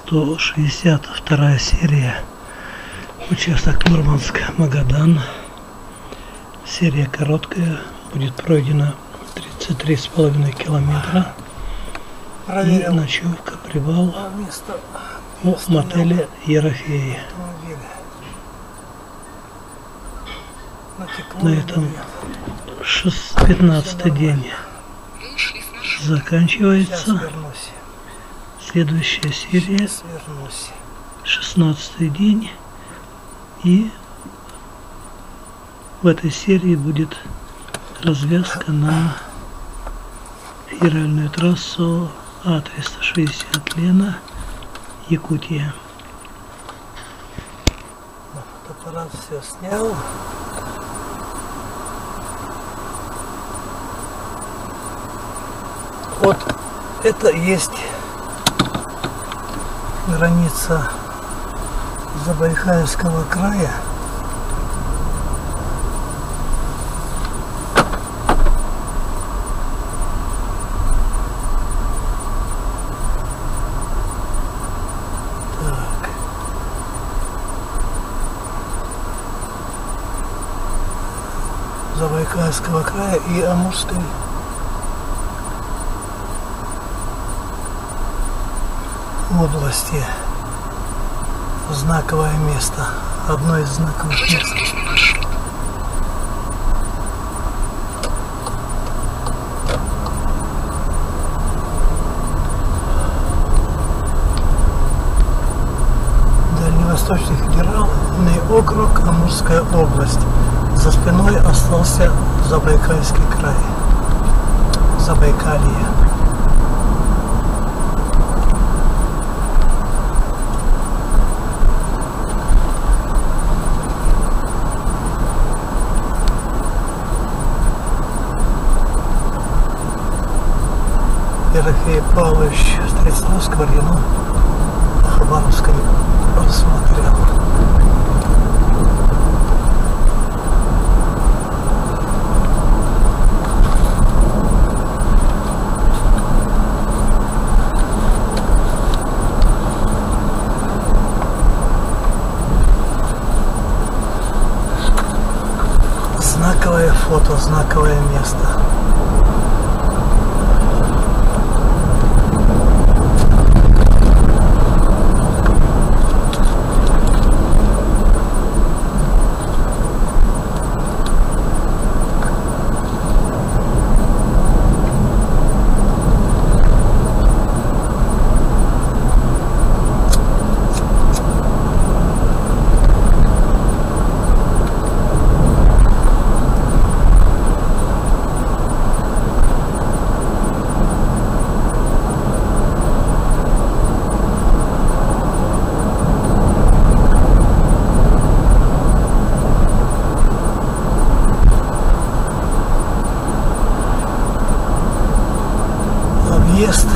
162 серия. Участок Мурманск-Магадан. Серия короткая. Будет пройдена 33,5 километра. И ночевка, привал в мотеле Ерофеи. На этом 15-й день заканчивается. Следующая серия, 16-й день. И в этой серии будет развязка на федеральную трассу А-360 Лена, Якутия. Фотоаппарат все снял. Вот это есть граница Забайкальского края. Так. Забайкальского края и Амурской области. Знаковое место. Одно из знаковых мест. Дальневосточный федеральный округ, Амурская область. За спиной остался Забайкальский край. Забайкалье. Ерофей Павлович Стрельцовского района Хабаровска рассмотрел. Знаковое фото, знаковое место. Объезд.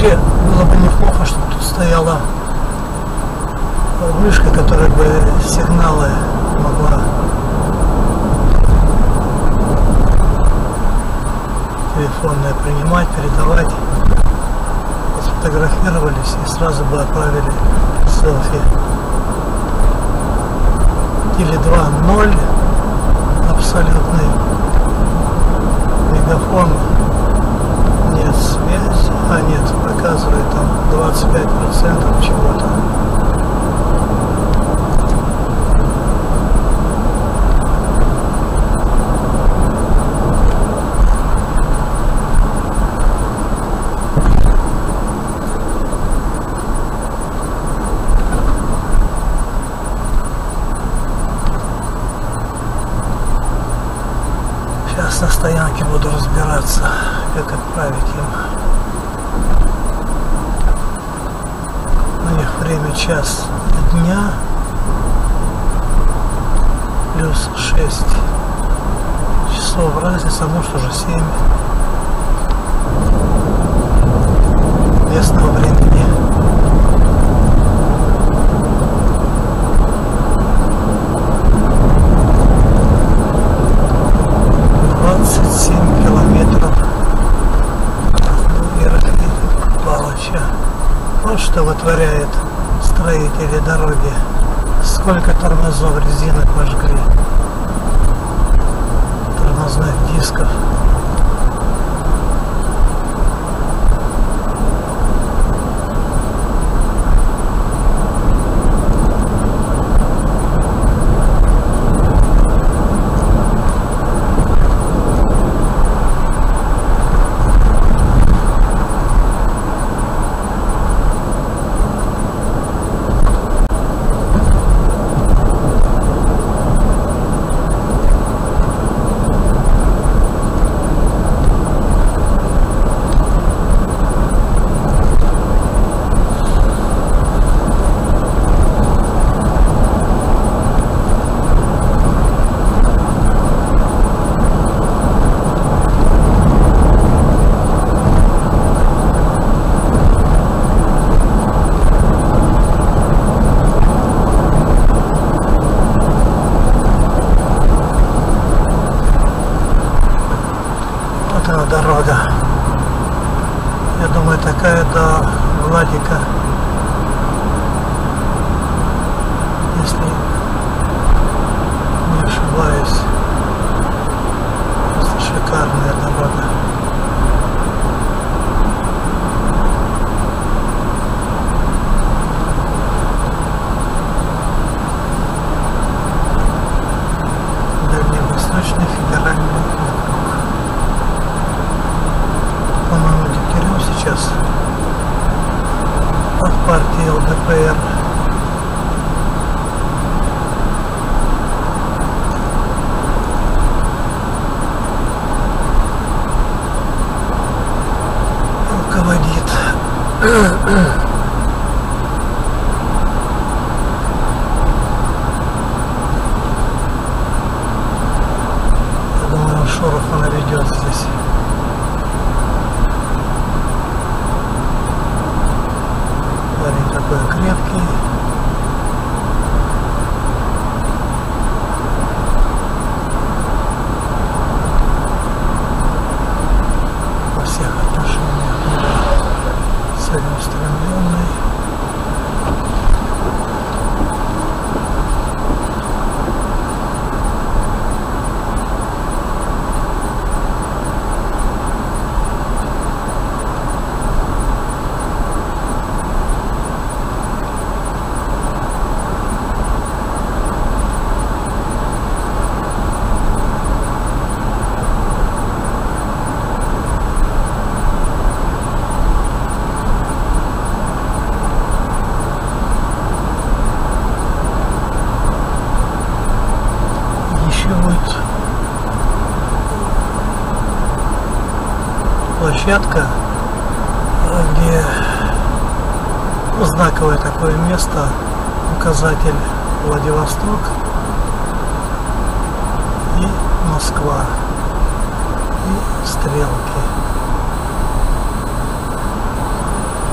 Вообще было бы неплохо, чтобы тут стояла вышка, которая бы сигналы могла телефонные принимать, передавать. Сфотографировались и сразу бы отправили селфи. Или 2.0 абсолютный мегафон. Нет связи. А нет, показывает там 25% чего-то. Сейчас на стоянке буду разбираться, как отправить им. У них время час дня плюс 6 часов разница, может уже 7 местного времени. Вот что вытворяет строители дороги. Сколько тормозов, резинок пожгли. Тормозных дисков. Дорога. Я думаю, такая до Владика, если не ошибаюсь. Просто шикарная дорога. Дальневосточный федеральный округ. По-моему, Дегтярев сейчас от партии ЛДПР. Руководит. Я думаю, Шороху наведет здесь. Парень такой крепкий. Во всех отношениях целеустремленный. Площадка, где знаковое такое место, указатель Владивосток и Москва и стрелки.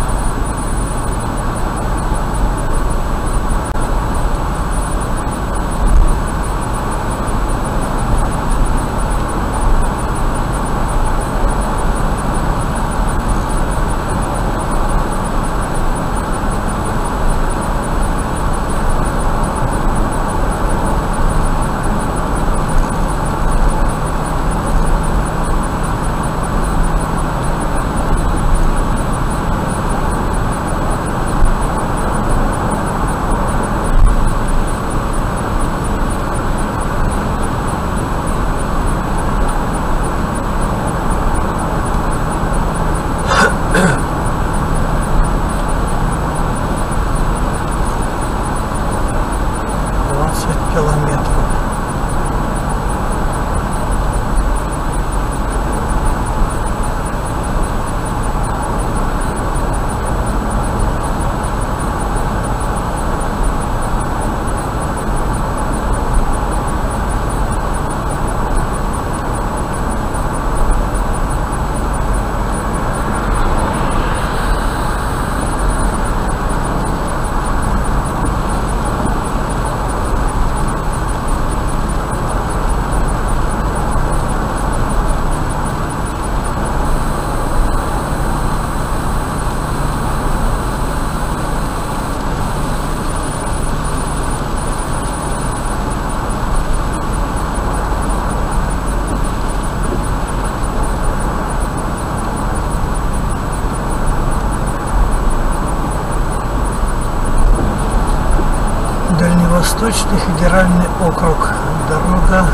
Восточный федеральный округ. Дорога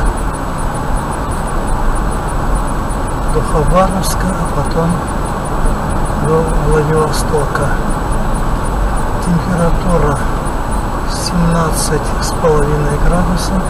до Хабаровска, а потом до Владивостока. Температура 17,5 градусов.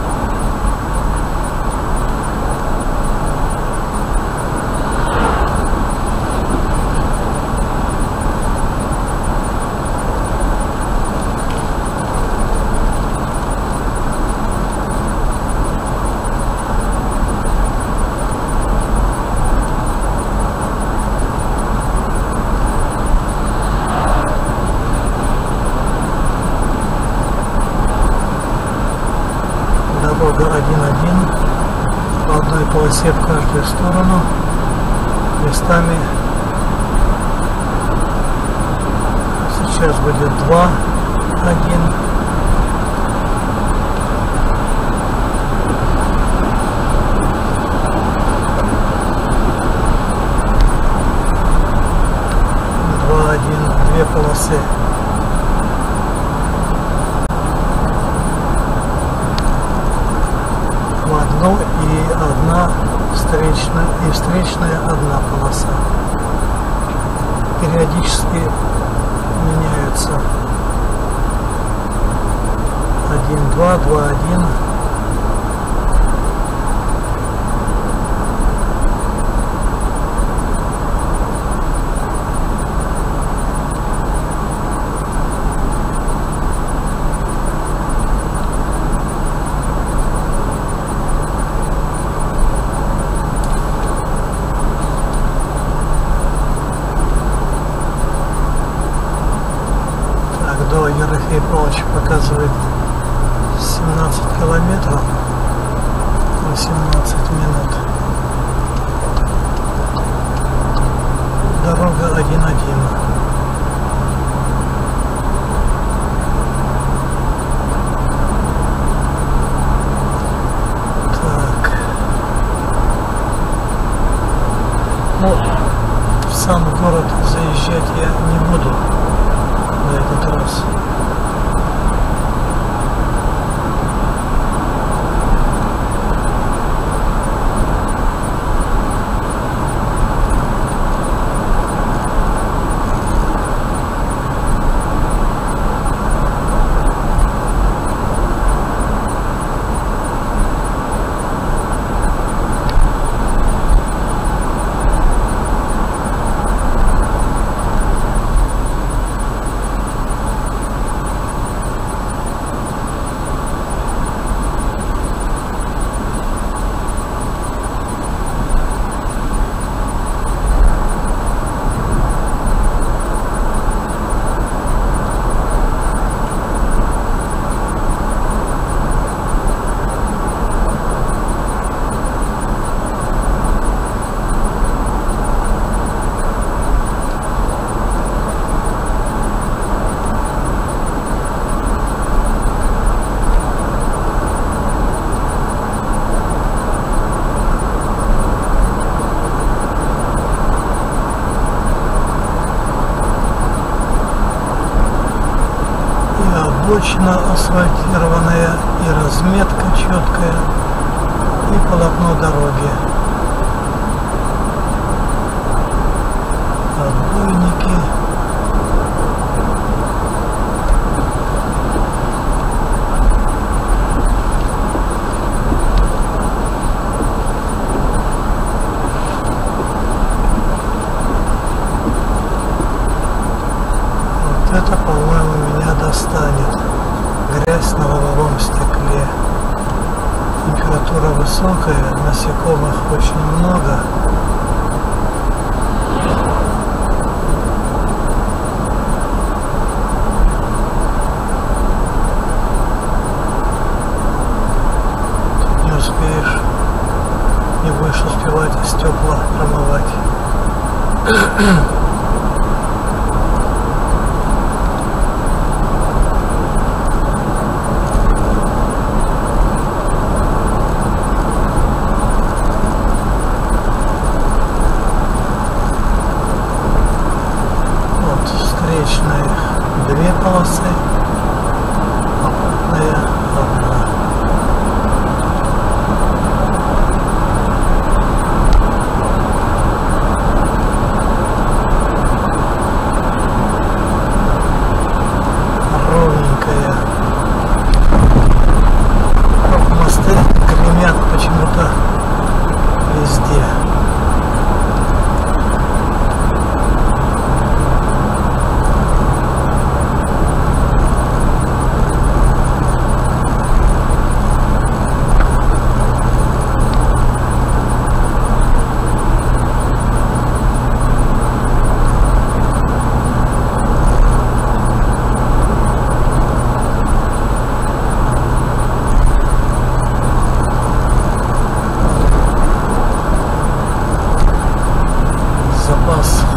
Дорога 1-1, по одной полосе в каждую сторону, местами сейчас будет 2-1. Две полосы. В одну и одна встречная, и встречная одна полоса. Периодически меняются 1-2, 2-1. До Ерофей Павлович показывает 17 километров 18 минут. Дорога 1-1. Так. Ну, в сам город заезжать я не буду на этот раз. Обочина асфальтированная, и разметка четкая, и полотно дороги. Отбойники. Вот это, по-моему, меня достанет. Грязь на лобовом стекле. Температура высокая, насекомых очень много. Не успеешь, не будешь успевать стекла промывать. Две полосы, попутная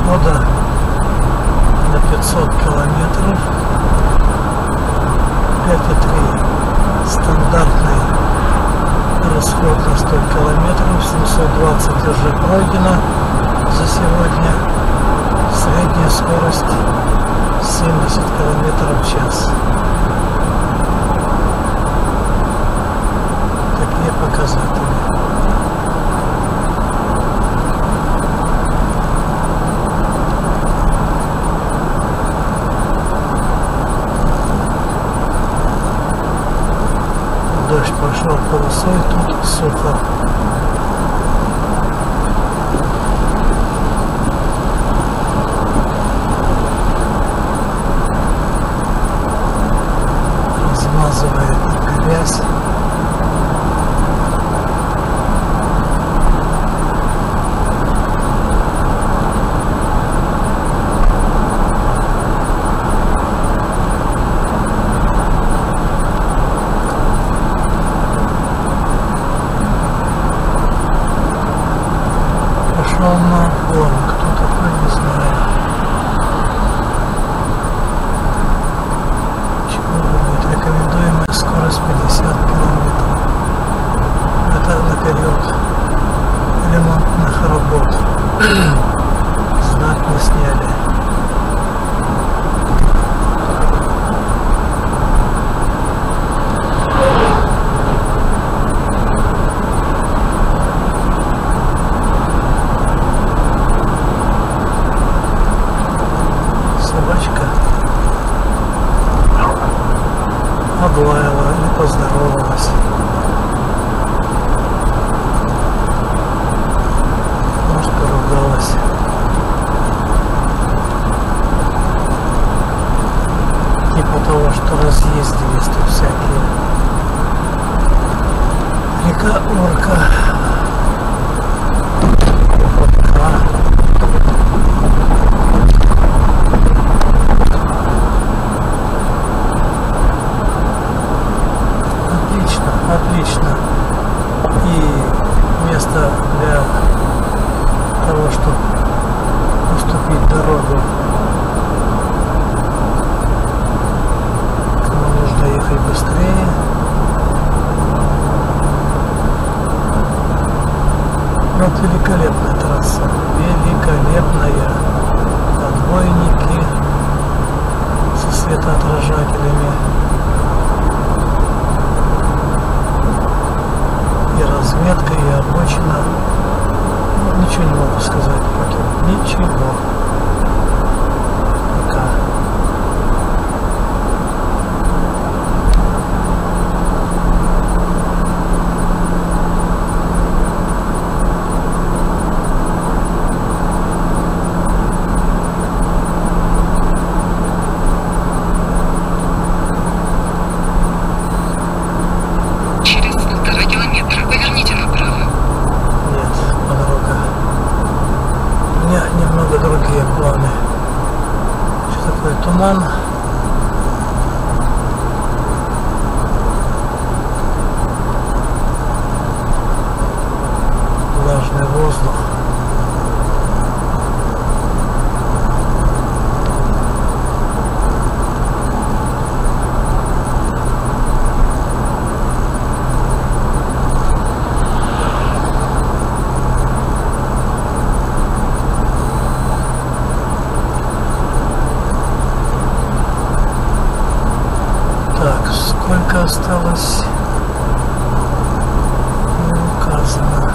расхода на 500 километров. 5,3 стандартный расход на 100 километров. 720 уже пройдено за сегодня. Средняя скорость 70 километров в час. Такие показатели. Дождь пошел полосой, тут сухо. Размазывает грязь. Пошел на обгон, кто такой, не знаю. Чего будет? Рекомендуемая скорость 50 километров. Это на период ремонтных работ. Знак не сняли. Собачка облаяла и поздоровалась. Может, поругалась. Типа того, что разъездились тут всякие. Река Орка. Отлично. И место для того, чтобы уступить дорогу. Кому нужно ехать быстрее. Вот великолепная трасса. Великолепная. Отбойники со светоотражателями. И разметка, и обочина. Ну, ничего не могу сказать пока. Ничего. Пока. Немного другие планы. Что такое туман? Влажный воздух. Сколько осталось, не указано.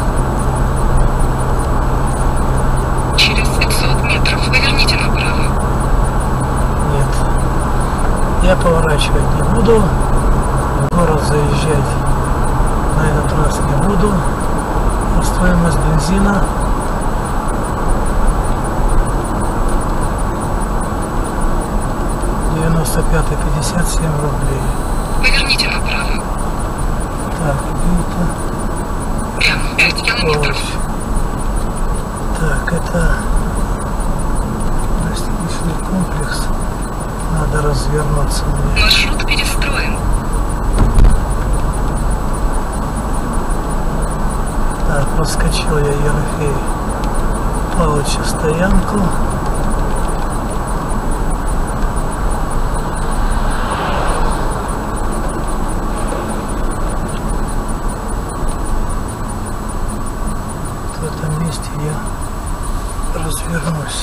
Через 500 метров поверните направо. Нет. Я поворачивать не буду. В город заезжать на этот раз не буду. А стоимость бензина $95,57 рублей. Поверните направо. Так, где это? Прямо 5 километров. Так, это гостиничный комплекс. Надо развернуться мне. Маршрут перестроен. Так, подскочил я Ерофей Павловича стоянку. вернусь.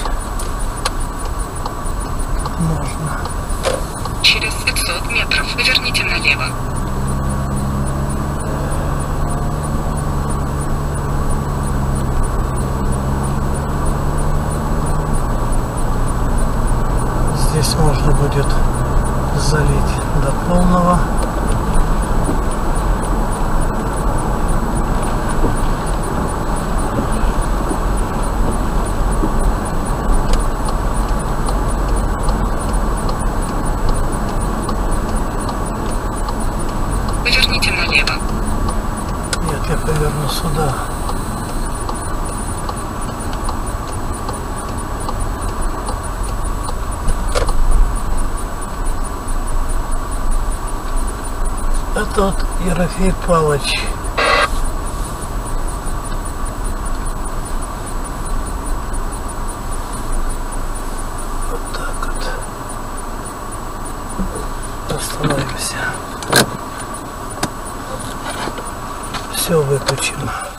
Тут можно. Через 500 метров поверните налево. Здесь можно будет залить до полного. Поверните налево. Нет, я поверну сюда. Это вот Ерофей Павлович. Вот так вот. Остановимся. Все выключим.